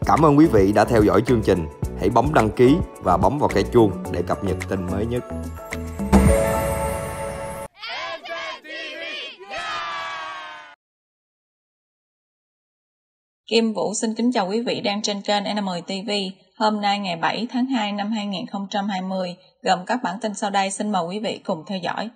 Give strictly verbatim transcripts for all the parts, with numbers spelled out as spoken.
Cảm ơn quý vị đã theo dõi chương trình. Hãy bấm đăng ký và bấm vào cái chuông để cập nhật tin mới nhất. Kim Vũ xin kính chào quý vị đang trên kênh en em ti vi. Hôm nay ngày bảy tháng hai năm hai nghìn không trăm hai mươi, gồm các bản tin sau đây, xin mời quý vị cùng theo dõi.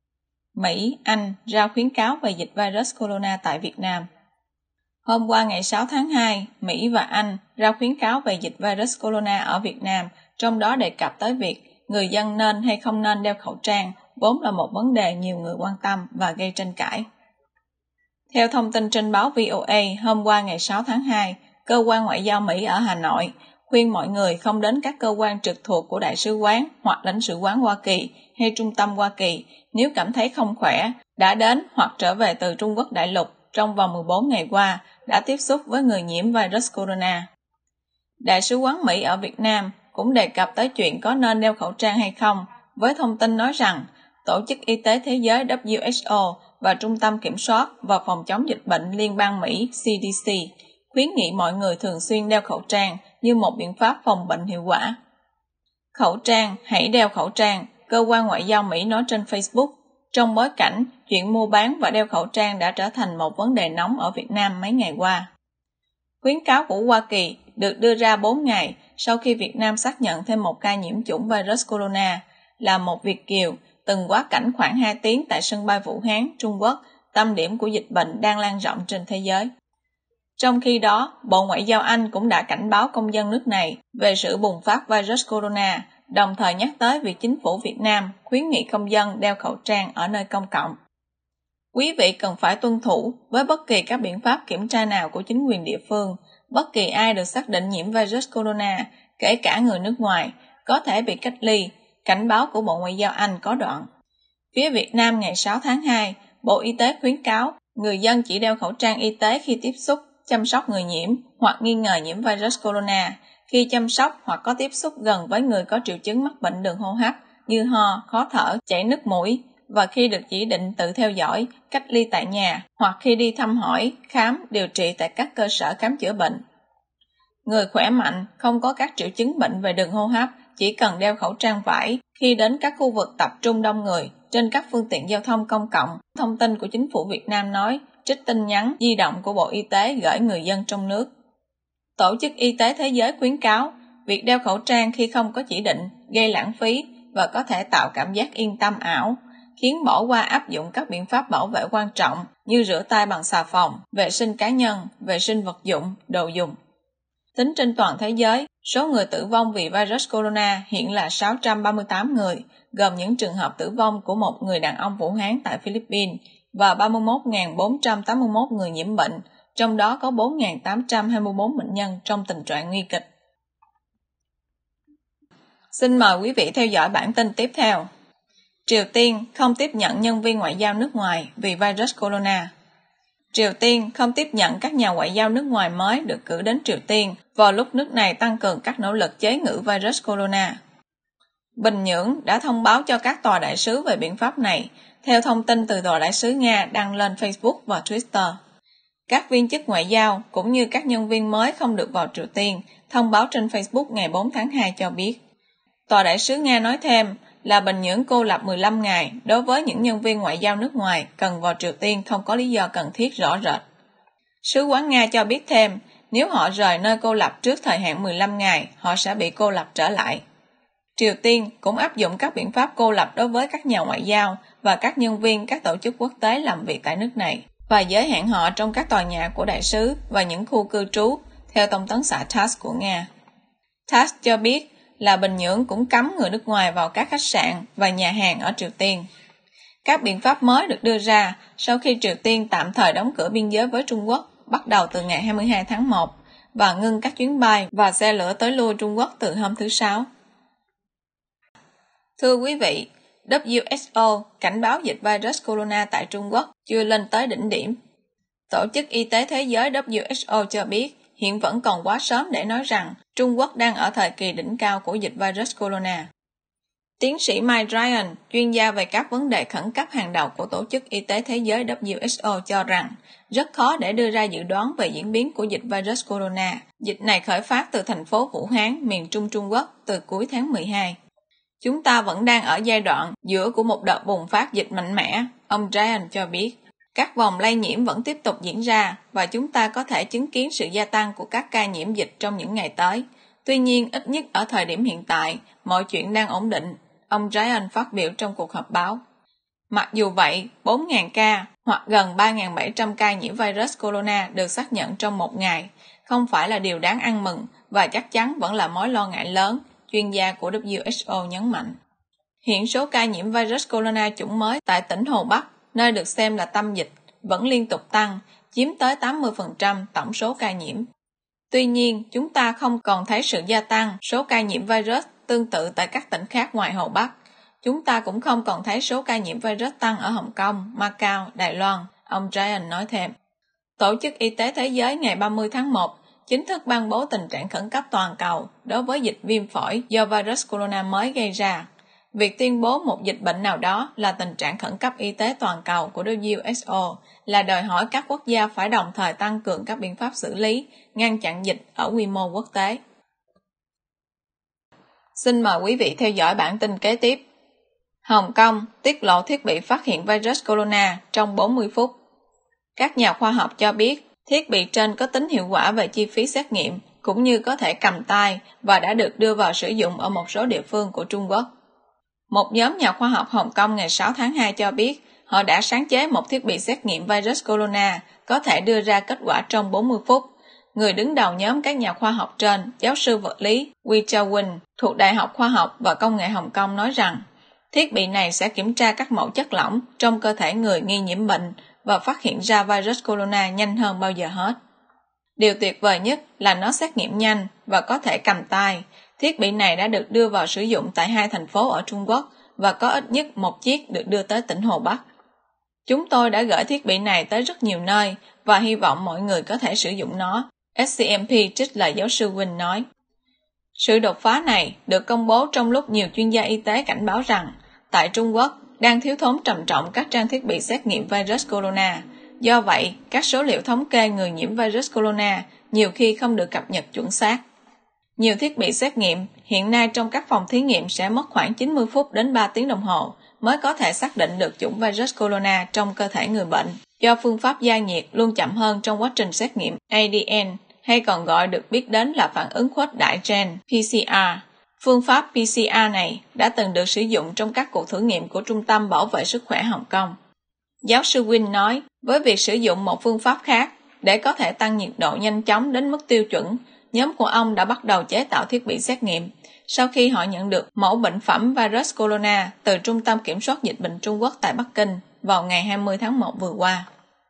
Mỹ, Anh ra khuyến cáo về dịch virus corona tại Việt Nam. Hôm qua ngày sáu tháng hai, Mỹ và Anh ra khuyến cáo về dịch virus corona ở Việt Nam, trong đó đề cập tới việc người dân nên hay không nên đeo khẩu trang, vốn là một vấn đề nhiều người quan tâm và gây tranh cãi. Theo thông tin trên báo vê o a, hôm qua ngày sáu tháng hai, Cơ quan Ngoại giao Mỹ ở Hà Nội khuyên mọi người không đến các cơ quan trực thuộc của Đại sứ quán hoặc lãnh sự quán Hoa Kỳ hay Trung tâm Hoa Kỳ nếu cảm thấy không khỏe, đã đến hoặc trở về từ Trung Quốc đại lục trong vòng mười bốn ngày qua, đã tiếp xúc với người nhiễm virus corona. Đại sứ quán Mỹ ở Việt Nam cũng đề cập tới chuyện có nên đeo khẩu trang hay không, với thông tin nói rằng Tổ chức Y tế Thế giới W H O và Trung tâm Kiểm soát và Phòng chống dịch bệnh Liên bang Mỹ C D C khuyến nghị mọi người thường xuyên đeo khẩu trang như một biện pháp phòng bệnh hiệu quả. Khẩu trang, hãy đeo khẩu trang, Cơ quan Ngoại giao Mỹ nói trên Facebook, trong bối cảnh chuyện mua bán và đeo khẩu trang đã trở thành một vấn đề nóng ở Việt Nam mấy ngày qua. Khuyến cáo của Hoa Kỳ được đưa ra bốn ngày sau khi Việt Nam xác nhận thêm một ca nhiễm chủng virus corona, là một Việt kiều từng quá cảnh khoảng hai tiếng tại sân bay Vũ Hán, Trung Quốc, tâm điểm của dịch bệnh đang lan rộng trên thế giới. Trong khi đó, Bộ Ngoại giao Anh cũng đã cảnh báo công dân nước này về sự bùng phát virus corona, đồng thời nhắc tới việc chính phủ Việt Nam khuyến nghị công dân đeo khẩu trang ở nơi công cộng. Quý vị cần phải tuân thủ với bất kỳ các biện pháp kiểm tra nào của chính quyền địa phương. Bất kỳ ai được xác định nhiễm virus corona, kể cả người nước ngoài, có thể bị cách ly. Cảnh báo của Bộ Ngoại giao Anh có đoạn. Phía Việt Nam ngày sáu tháng hai, Bộ Y tế khuyến cáo người dân chỉ đeo khẩu trang y tế khi tiếp xúc, chăm sóc người nhiễm hoặc nghi ngờ nhiễm virus corona, khi chăm sóc hoặc có tiếp xúc gần với người có triệu chứng mắc bệnh đường hô hấp như ho, khó thở, chảy nước mũi, và khi được chỉ định tự theo dõi, cách ly tại nhà hoặc khi đi thăm hỏi, khám, điều trị tại các cơ sở khám chữa bệnh. Người khỏe mạnh, không có các triệu chứng bệnh về đường hô hấp, chỉ cần đeo khẩu trang vải khi đến các khu vực tập trung đông người, trên các phương tiện giao thông công cộng. Thông tin của chính phủ Việt Nam nói, trích tin nhắn di động của Bộ Y tế gửi người dân trong nước. Tổ chức Y tế Thế giới khuyến cáo, việc đeo khẩu trang khi không có chỉ định gây lãng phí và có thể tạo cảm giác yên tâm ảo, khiến bỏ qua áp dụng các biện pháp bảo vệ quan trọng như rửa tay bằng xà phòng, vệ sinh cá nhân, vệ sinh vật dụng, đồ dùng. Tính trên toàn thế giới, số người tử vong vì virus corona hiện là sáu trăm ba mươi tám người, gồm những trường hợp tử vong của một người đàn ông Vũ Hán tại Philippines và ba mươi mốt nghìn bốn trăm tám mươi mốt người nhiễm bệnh, trong đó có bốn nghìn tám trăm hai mươi tư bệnh nhân trong tình trạng nguy kịch. Xin mời quý vị theo dõi bản tin tiếp theo. Triều Tiên không tiếp nhận nhân viên ngoại giao nước ngoài vì virus corona. Triều Tiên không tiếp nhận các nhà ngoại giao nước ngoài mới được cử đến Triều Tiên vào lúc nước này tăng cường các nỗ lực chế ngự virus corona. Bình Nhưỡng đã thông báo cho các tòa đại sứ về biện pháp này, theo thông tin từ tòa đại sứ Nga đăng lên Facebook và Twitter. Các viên chức ngoại giao cũng như các nhân viên mới không được vào Triều Tiên, thông báo trên Facebook ngày bốn tháng hai cho biết. Tòa đại sứ Nga nói thêm là Bình Nhưỡng cô lập mười lăm ngày đối với những nhân viên ngoại giao nước ngoài cần vào Triều Tiên không có lý do cần thiết rõ rệt. Sứ quán Nga cho biết thêm, nếu họ rời nơi cô lập trước thời hạn mười lăm ngày, họ sẽ bị cô lập trở lại. Triều Tiên cũng áp dụng các biện pháp cô lập đối với các nhà ngoại giao và các nhân viên các tổ chức quốc tế làm việc tại nước này, và giới hạn họ trong các tòa nhà của đại sứ và những khu cư trú, theo thông tấn xã tát ét của Nga. tát ét cho biết là Bình Nhưỡng cũng cấm người nước ngoài vào các khách sạn và nhà hàng ở Triều Tiên. Các biện pháp mới được đưa ra sau khi Triều Tiên tạm thời đóng cửa biên giới với Trung Quốc bắt đầu từ ngày hai mươi hai tháng một và ngưng các chuyến bay và xe lửa tới lui Trung Quốc từ hôm thứ Sáu. Thưa quý vị, W H O cảnh báo dịch virus corona tại Trung Quốc chưa lên tới đỉnh điểm. Tổ chức Y tế Thế giới W H O cho biết hiện vẫn còn quá sớm để nói rằng Trung Quốc đang ở thời kỳ đỉnh cao của dịch virus corona. Tiến sĩ Mike Ryan, chuyên gia về các vấn đề khẩn cấp hàng đầu của Tổ chức Y tế Thế giới W H O cho rằng rất khó để đưa ra dự đoán về diễn biến của dịch virus corona. Dịch này khởi phát từ thành phố Vũ Hán, miền Trung Trung Quốc từ cuối tháng mười hai. Chúng ta vẫn đang ở giai đoạn giữa của một đợt bùng phát dịch mạnh mẽ, ông Ryan cho biết. Các vòng lây nhiễm vẫn tiếp tục diễn ra và chúng ta có thể chứng kiến sự gia tăng của các ca nhiễm dịch trong những ngày tới. Tuy nhiên, ít nhất ở thời điểm hiện tại, mọi chuyện đang ổn định, ông Ryan phát biểu trong cuộc họp báo. Mặc dù vậy, bốn nghìn ca hoặc gần ba nghìn bảy trăm ca nhiễm virus corona được xác nhận trong một ngày, không phải là điều đáng ăn mừng và chắc chắn vẫn là mối lo ngại lớn, chuyên gia của W H O nhấn mạnh. Hiện số ca nhiễm virus corona chủng mới tại tỉnh Hồ Bắc, nơi được xem là tâm dịch, vẫn liên tục tăng, chiếm tới tám mươi phần trăm tổng số ca nhiễm. Tuy nhiên, chúng ta không còn thấy sự gia tăng số ca nhiễm virus tương tự tại các tỉnh khác ngoài Hồ Bắc. Chúng ta cũng không còn thấy số ca nhiễm virus tăng ở Hồng Kông, Macau, Đài Loan, ông Ryan nói thêm. Tổ chức Y tế Thế giới ngày ba mươi tháng một chính thức ban bố tình trạng khẩn cấp toàn cầu đối với dịch viêm phổi do virus corona mới gây ra. Việc tuyên bố một dịch bệnh nào đó là tình trạng khẩn cấp y tế toàn cầu của W H O là đòi hỏi các quốc gia phải đồng thời tăng cường các biện pháp xử lý, ngăn chặn dịch ở quy mô quốc tế. Xin mời quý vị theo dõi bản tin kế tiếp. Hồng Kông tiết lộ thiết bị phát hiện virus corona trong bốn mươi phút. Các nhà khoa học cho biết thiết bị trên có tính hiệu quả về chi phí xét nghiệm cũng như có thể cầm tay và đã được đưa vào sử dụng ở một số địa phương của Trung Quốc. Một nhóm nhà khoa học Hồng Kông ngày sáu tháng hai cho biết họ đã sáng chế một thiết bị xét nghiệm virus corona có thể đưa ra kết quả trong bốn mươi phút. Người đứng đầu nhóm các nhà khoa học trên, giáo sư vật lý Wei Chao-win thuộc Đại học Khoa học và Công nghệ Hồng Kông nói rằng thiết bị này sẽ kiểm tra các mẫu chất lỏng trong cơ thể người nghi nhiễm bệnh và phát hiện ra virus corona nhanh hơn bao giờ hết. Điều tuyệt vời nhất là nó xét nghiệm nhanh và có thể cầm tay. Thiết bị này đã được đưa vào sử dụng tại hai thành phố ở Trung Quốc và có ít nhất một chiếc được đưa tới tỉnh Hồ Bắc. Chúng tôi đã gửi thiết bị này tới rất nhiều nơi và hy vọng mọi người có thể sử dụng nó, S C M P trích lời giáo sư Win nói. Sự đột phá này được công bố trong lúc nhiều chuyên gia y tế cảnh báo rằng tại Trung Quốc đang thiếu thốn trầm trọng các trang thiết bị xét nghiệm virus corona. Do vậy, các số liệu thống kê người nhiễm virus corona nhiều khi không được cập nhật chuẩn xác. Nhiều thiết bị xét nghiệm hiện nay trong các phòng thí nghiệm sẽ mất khoảng chín mươi phút đến ba tiếng đồng hồ mới có thể xác định được chủng virus corona trong cơ thể người bệnh, do phương pháp gia nhiệt luôn chậm hơn trong quá trình xét nghiệm A D N, hay còn gọi được biết đến là phản ứng khuếch đại gen P C R. Phương pháp P C R này đã từng được sử dụng trong các cuộc thử nghiệm của Trung tâm Bảo vệ Sức khỏe Hồng Kông. Giáo sư Win nói, với việc sử dụng một phương pháp khác để có thể tăng nhiệt độ nhanh chóng đến mức tiêu chuẩn, nhóm của ông đã bắt đầu chế tạo thiết bị xét nghiệm sau khi họ nhận được mẫu bệnh phẩm virus corona từ Trung tâm Kiểm soát Dịch bệnh Trung Quốc tại Bắc Kinh vào ngày hai mươi tháng một vừa qua.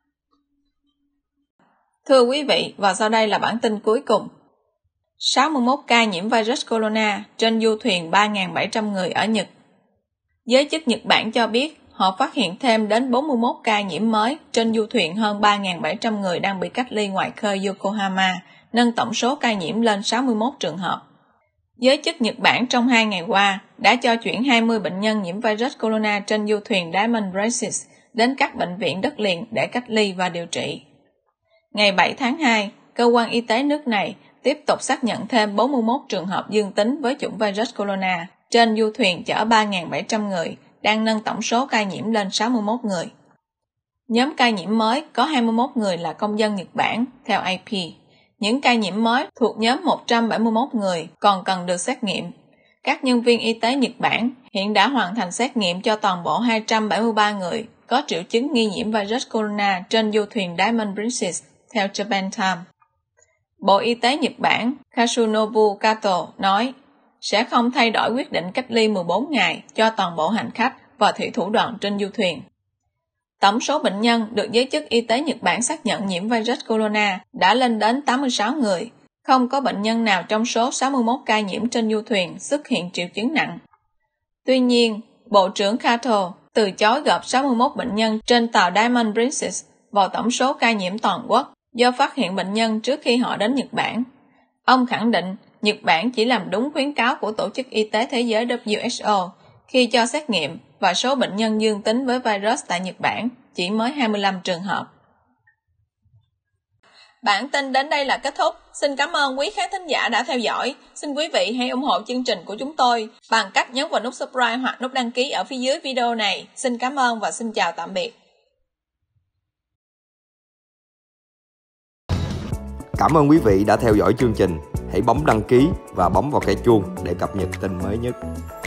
Thưa quý vị, và sau đây là bản tin cuối cùng. sáu mươi mốt ca nhiễm virus corona trên du thuyền ba nghìn bảy trăm người ở Nhật. Giới chức Nhật Bản cho biết họ phát hiện thêm đến bốn mươi mốt ca nhiễm mới trên du thuyền hơn ba nghìn bảy trăm người đang bị cách ly ngoài khơi Yokohama, nâng tổng số ca nhiễm lên sáu mươi mốt trường hợp. Giới chức Nhật Bản trong hai ngày qua đã cho chuyển hai mươi bệnh nhân nhiễm virus corona trên du thuyền Diamond Princess đến các bệnh viện đất liền để cách ly và điều trị. Ngày bảy tháng hai, cơ quan y tế nước này tiếp tục xác nhận thêm bốn mươi mốt trường hợp dương tính với chủng virus corona trên du thuyền chở ba nghìn bảy trăm người, đang nâng tổng số ca nhiễm lên sáu mươi mốt người. Nhóm ca nhiễm mới có hai mươi mốt người là công dân Nhật Bản, theo A P. Những ca nhiễm mới thuộc nhóm một trăm bảy mươi mốt người còn cần được xét nghiệm. Các nhân viên y tế Nhật Bản hiện đã hoàn thành xét nghiệm cho toàn bộ hai trăm bảy mươi ba người có triệu chứng nghi nhiễm virus corona trên du thuyền Diamond Princess, theo Japan Times. Bộ Y tế Nhật Bản Kasunobu Kato nói sẽ không thay đổi quyết định cách ly mười bốn ngày cho toàn bộ hành khách và thủy thủ đoàn trên du thuyền. Tổng số bệnh nhân được giới chức y tế Nhật Bản xác nhận nhiễm virus corona đã lên đến tám mươi sáu người. Không có bệnh nhân nào trong số sáu mươi mốt ca nhiễm trên du thuyền xuất hiện triệu chứng nặng. Tuy nhiên, Bộ trưởng Kato từ chối gộp sáu mươi mốt bệnh nhân trên tàu Diamond Princess vào tổng số ca nhiễm toàn quốc do phát hiện bệnh nhân trước khi họ đến Nhật Bản. Ông khẳng định Nhật Bản chỉ làm đúng khuyến cáo của Tổ chức Y tế Thế giới W H O khi cho xét nghiệm và số bệnh nhân dương tính với virus tại Nhật Bản chỉ mới hai mươi lăm trường hợp. Bản tin đến đây là kết thúc. Xin cảm ơn quý khán thính giả đã theo dõi. Xin quý vị hãy ủng hộ chương trình của chúng tôi bằng cách nhấn vào nút subscribe hoặc nút đăng ký ở phía dưới video này. Xin cảm ơn và xin chào tạm biệt. Cảm ơn quý vị đã theo dõi chương trình. Hãy bấm đăng ký và bấm vào cái chuông để cập nhật tin mới nhất.